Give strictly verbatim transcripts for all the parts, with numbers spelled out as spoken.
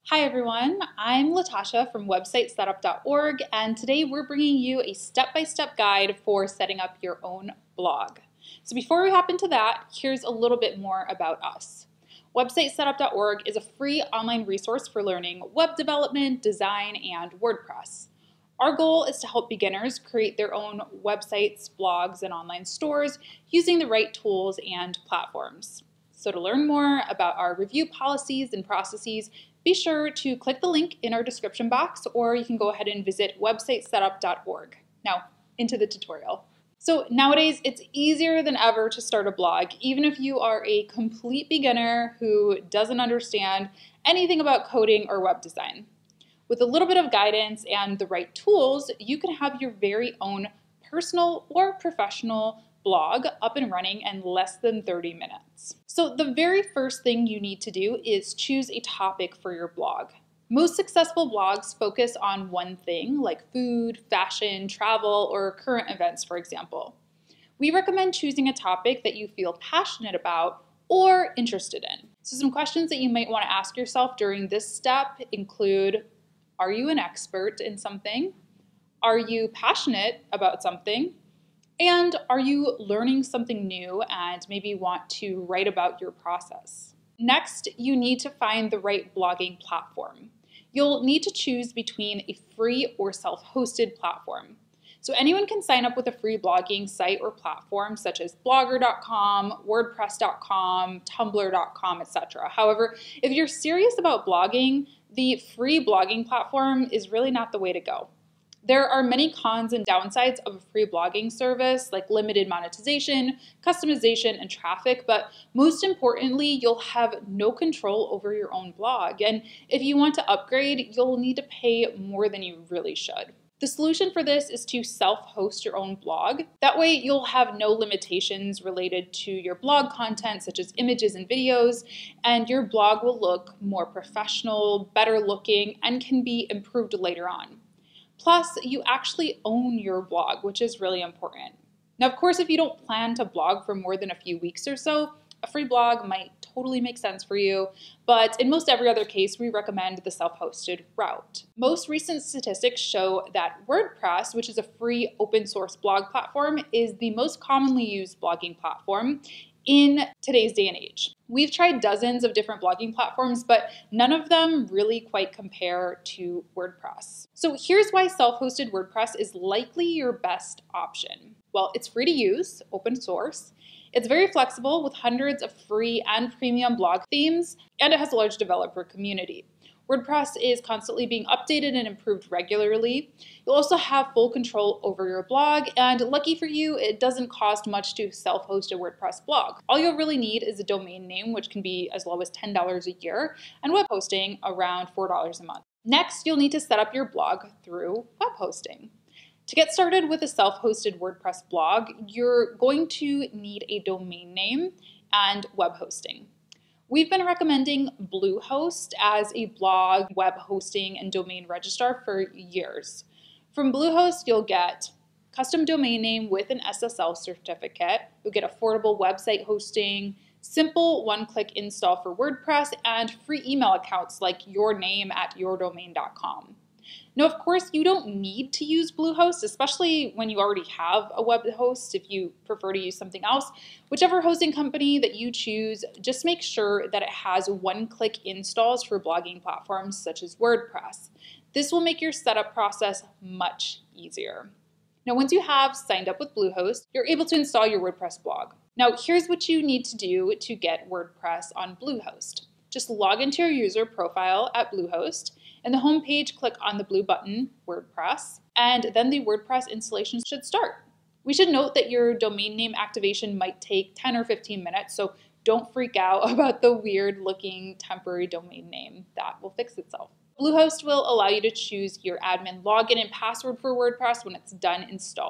Hi everyone, I'm Latasha from website setup dot org, and today we're bringing you a step-by-step guide for setting up your own blog. So before we hop into that, here's a little bit more about us. website setup dot org is a free online resource for learning web development, design, and WordPress. Our goal is to help beginners create their own websites, blogs, and online stores using the right tools and platforms. So to learn more about our review policies and processes, be sure to click the link in our description box, or you can go ahead and visit website setup dot org. Now, into the tutorial. So nowadays, it's easier than ever to start a blog, even if you are a complete beginner who doesn't understand anything about coding or web design. With a little bit of guidance and the right tools, you can have your very own personal or professional blog up and running in less than thirty minutes. So the very first thing you need to do is choose a topic for your blog. Most successful blogs focus on one thing, like food, fashion, travel, or current events, for example. We recommend choosing a topic that you feel passionate about or interested in. So some questions that you might want to ask yourself during this step include, are you an expert in something? Are you passionate about something? And are you learning something new and maybe want to write about your process? Next, you need to find the right blogging platform. You'll need to choose between a free or self-hosted platform. So anyone can sign up with a free blogging site or platform such as blogger dot com, wordpress dot com, tumblr dot com, et cetera. However, if you're serious about blogging, the free blogging platform is really not the way to go. There are many cons and downsides of a free blogging service, like limited monetization, customization, and traffic, but most importantly, you'll have no control over your own blog. And if you want to upgrade, you'll need to pay more than you really should. The solution for this is to self-host your own blog. That way you'll have no limitations related to your blog content, such as images and videos, and your blog will look more professional, better looking, and can be improved later on. Plus, you actually own your blog, which is really important. Now, of course, if you don't plan to blog for more than a few weeks or so, a free blog might totally make sense for you, but in most every other case, we recommend the self-hosted route. Most recent statistics show that WordPress, which is a free open source blog platform, is the most commonly used blogging platform in today's day and age. We've tried dozens of different blogging platforms, but none of them really quite compare to WordPress. So here's why self-hosted WordPress is likely your best option. Well, it's free to use, open source. It's very flexible with hundreds of free and premium blog themes, and it has a large developer community. WordPress is constantly being updated and improved regularly. You'll also have full control over your blog, and lucky for you, it doesn't cost much to self-host a WordPress blog. All you'll really need is a domain name, which can be as low as ten dollars a year, and web hosting around four dollars a month. Next, you'll need to set up your blog through web hosting. To get started with a self-hosted WordPress blog, you're going to need a domain name and web hosting. We've been recommending Bluehost as a blog, web hosting, and domain registrar for years. From Bluehost, you'll get custom domain name with an S S L certificate. You'll get affordable website hosting, simple one-click install for WordPress, and free email accounts like your name at your domain dot com. Now, of course, you don't need to use Bluehost, especially when you already have a web host. If you prefer to use something else, whichever hosting company that you choose, just make sure that it has one-click installs for blogging platforms such as WordPress. This will make your setup process much easier. Now, once you have signed up with Bluehost, you're able to install your WordPress blog. Now, here's what you need to do to get WordPress on Bluehost. Just log into your user profile at Bluehost. In the home page, click on the blue button, WordPress, and then the WordPress installation should start. We should note that your domain name activation might take ten or fifteen minutes, so don't freak out about the weird looking temporary domain name. That will fix itself. Bluehost will allow you to choose your admin login and password for WordPress when it's done installing.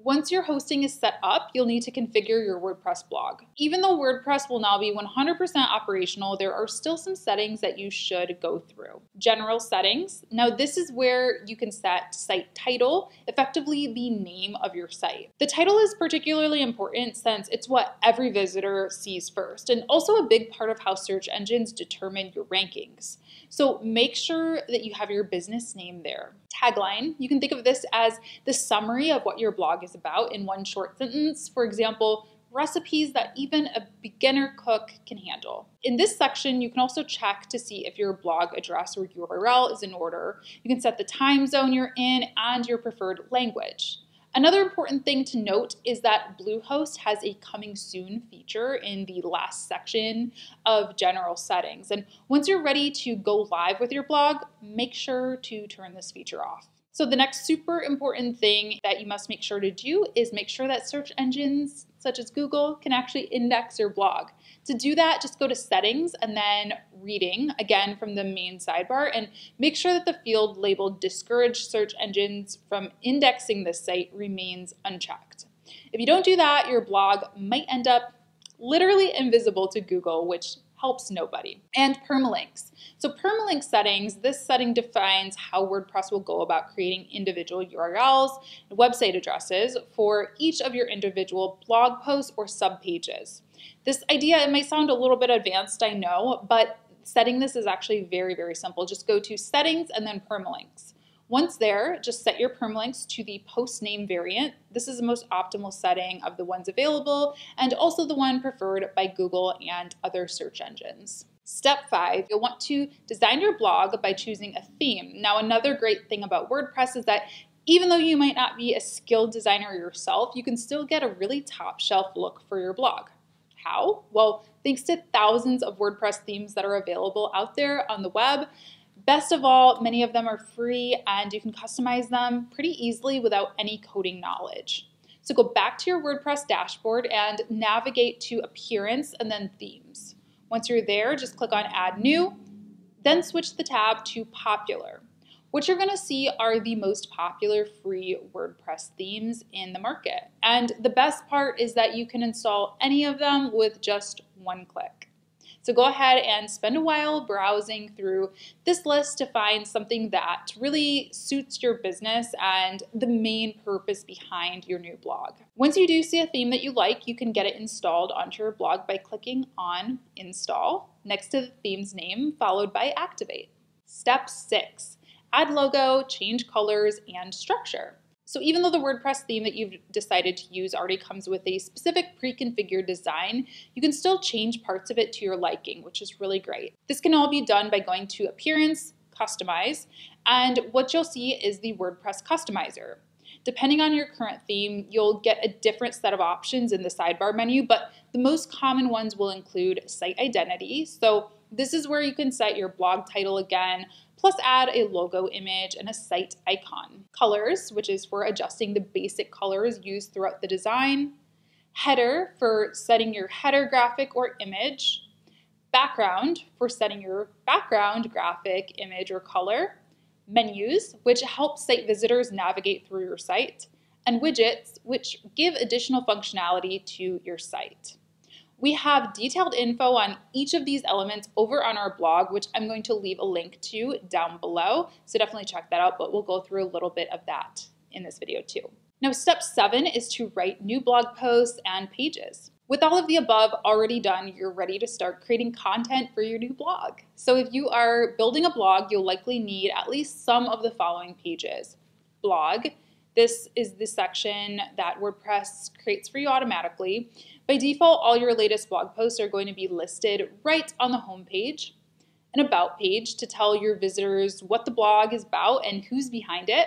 Once your hosting is set up, you'll need to configure your WordPress blog. Even though WordPress will now be one hundred percent operational, there are still some settings that you should go through. General settings. Now this is where you can set site title, effectively the name of your site. The title is particularly important since it's what every visitor sees first, and also a big part of how search engines determine your rankings. So make sure that you have your business name there. Tagline, you can think of this as the summary of what your blog is about in one short sentence. For example, recipes that even a beginner cook can handle. In this section, you can also check to see if your blog address or U R L is in order. You can set the time zone you're in and your preferred language. Another important thing to note is that Bluehost has a coming soon feature in the last section of general settings. And once you're ready to go live with your blog, make sure to turn this feature off. So the next super important thing that you must make sure to do is make sure that search engines such as Google can actually index your blog. To do that, just go to settings and then reading, again from the main sidebar, and make sure that the field labeled discourage search engines from indexing this site remains unchecked. If you don't do that, your blog might end up literally invisible to Google, which helps nobody. And permalinks. So permalink settings, this setting defines how WordPress will go about creating individual U R Ls and website addresses for each of your individual blog posts or subpages. This idea, it might sound a little bit advanced, I know, but setting this is actually very, very simple. Just go to settings and then permalinks. Once there, just set your permalinks to the post name variant. This is the most optimal setting of the ones available and also the one preferred by Google and other search engines. Step five, you'll want to design your blog by choosing a theme. Now, another great thing about WordPress is that even though you might not be a skilled designer yourself, you can still get a really top shelf look for your blog. How? Well, thanks to thousands of WordPress themes that are available out there on the web. Best of all, many of them are free and you can customize them pretty easily without any coding knowledge. So go back to your WordPress dashboard and navigate to Appearance and then Themes. Once you're there, just click on Add New, then switch the tab to Popular. What you're gonna see are the most popular free WordPress themes in the market. And the best part is that you can install any of them with just one click. So go ahead and spend a while browsing through this list to find something that really suits your business and the main purpose behind your new blog. Once you do see a theme that you like, you can get it installed onto your blog by clicking on Install next to the theme's name, followed by Activate. Step six, add logo, change colors, and structure. So even though the WordPress theme that you've decided to use already comes with a specific pre-configured design, you can still change parts of it to your liking, which is really great. This can all be done by going to Appearance, Customize, and what you'll see is the WordPress Customizer. Depending on your current theme, you'll get a different set of options in the sidebar menu, but the most common ones will include site identity. So this is where you can set your blog title again, plus add a logo image and a site icon. Colors, which is for adjusting the basic colors used throughout the design. Header, for setting your header graphic or image. Background, for setting your background graphic, image, or color. Menus, which help site visitors navigate through your site. And widgets, which give additional functionality to your site. We have detailed info on each of these elements over on our blog, which I'm going to leave a link to down below. So definitely check that out, but we'll go through a little bit of that in this video too. Now, step seven is to write new blog posts and pages. With all of the above already done, you're ready to start creating content for your new blog. So if you are building a blog, you'll likely need at least some of the following pages. Blog. This is the section that WordPress creates for you automatically. By default, all your latest blog posts are going to be listed right on the home page. An about page to tell your visitors what the blog is about and who's behind it.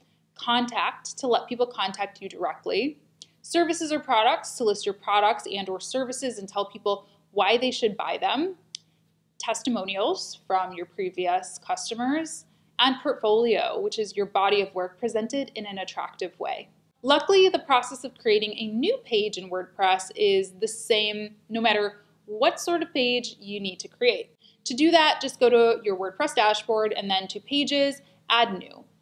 Contact to let people contact you directly. Services or products to list your products and or services and tell people why they should buy them. Testimonials from your previous customers. And portfolio, which is your body of work presented in an attractive way. Luckily, the process of creating a new page in WordPress is the same no matter what sort of page you need to create. To do that, just go to your WordPress dashboard and then to Pages, Add New.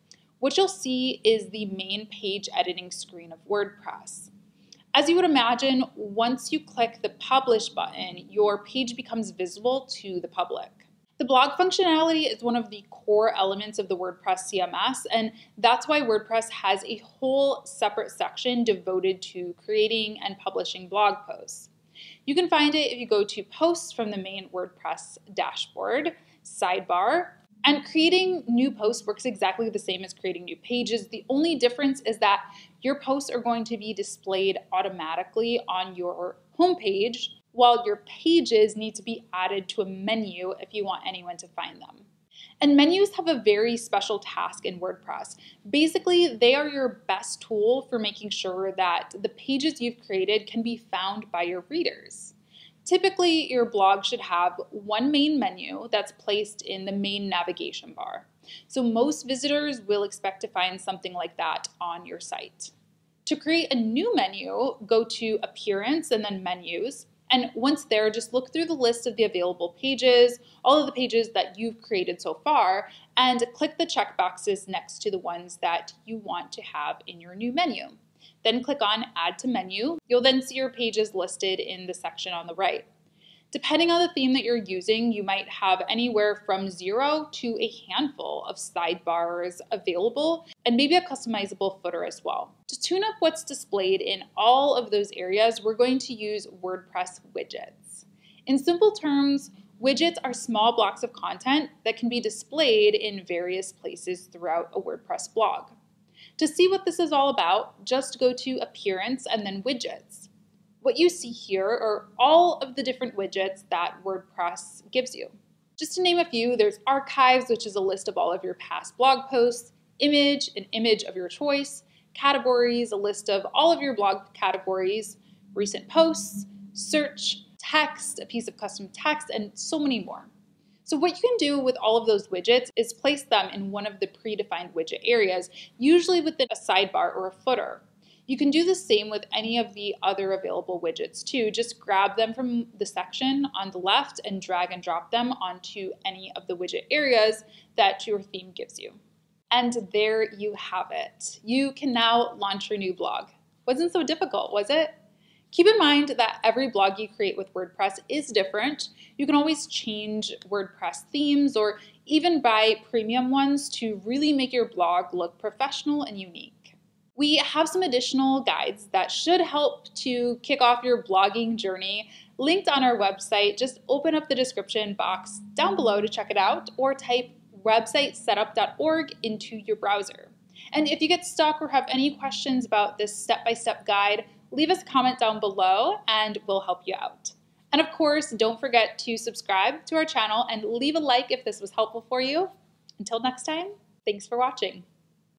what you'll see is the main page editing screen of WordPress. As you would imagine, once you click the Publish button, your page becomes visible to the public. The blog functionality is one of the core elements of the WordPress C M S, and that's why WordPress has a whole separate section devoted to creating and publishing blog posts. You can find it if you go to Posts from the main WordPress dashboard, sidebar, and creating new posts works exactly the same as creating new pages. The only difference is that your posts are going to be displayed automatically on your homepage, while your pages need to be added to a menu if you want anyone to find them. And menus have a very special task in WordPress. Basically, they are your best tool for making sure that the pages you've created can be found by your readers. Typically, your blog should have one main menu that's placed in the main navigation bar. So most visitors will expect to find something like that on your site. To create a new menu, go to Appearance and then Menus. And once there, just look through the list of the available pages, all of the pages that you've created so far, and click the checkboxes next to the ones that you want to have in your new menu. Then click on Add to Menu. You'll then see your pages listed in the section on the right. Depending on the theme that you're using, you might have anywhere from zero to a handful of sidebars available, and maybe a customizable footer as well. To tune up what's displayed in all of those areas, we're going to use WordPress widgets. In simple terms, widgets are small blocks of content that can be displayed in various places throughout a WordPress blog. To see what this is all about, just go to Appearance and then Widgets. What you see here are all of the different widgets that WordPress gives you. Just to name a few, there's Archives, which is a list of all of your past blog posts, Image, an image of your choice, Categories, a list of all of your blog categories, Recent Posts, Search, Text, a piece of custom text, and so many more. So what you can do with all of those widgets is place them in one of the predefined widget areas, usually within a sidebar or a footer. You can do the same with any of the other available widgets too. Just grab them from the section on the left and drag and drop them onto any of the widget areas that your theme gives you. And there you have it. You can now launch your new blog. Wasn't so difficult, was it? Keep in mind that every blog you create with WordPress is different. You can always change WordPress themes or even buy premium ones to really make your blog look professional and unique. We have some additional guides that should help to kick off your blogging journey linked on our website. Just open up the description box down below to check it out, or type website setup dot org into your browser. And if you get stuck or have any questions about this step-by-step guide, leave us a comment down below and we'll help you out. And of course, don't forget to subscribe to our channel and leave a like if this was helpful for you. Until next time, thanks for watching.